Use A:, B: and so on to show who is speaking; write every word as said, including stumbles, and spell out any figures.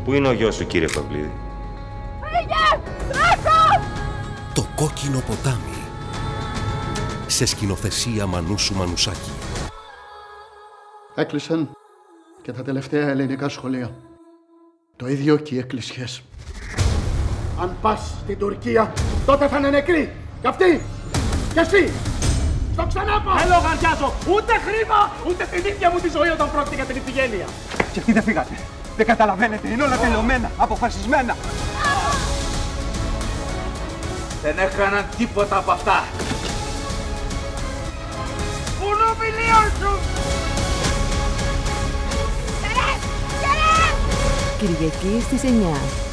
A: Πού είναι ο γιος σου, κύριε Παυλίδη?
B: Φύγε! Τρέχω!
C: Το κόκκινο ποτάμι. Σε σκηνοθεσία Μανούσου Μανουσάκη.
D: Έκλεισαν και τα τελευταία ελληνικά σχολεία. Το ίδιο και οι εκκλησιές. Αν πας στην Τουρκία, τότε θα είναι νεκροί. Κι αυτοί! Κι εσύ! Στο ξανάπα!
E: Δεν λογαριάζω ούτε χρήμα, ούτε την ίδια μου τη ζωή όταν πρόκειται για την ηθιγένεια.
F: Και αυτοί δεν φύγατε. Δεν καταλαβαίνετε, είναι όλα τελειωμένα, αποφασισμένα.
E: Δεν έκαναν τίποτα από αυτά. Πουλού μιλίων σου!
B: Κυριακή στις εννιά.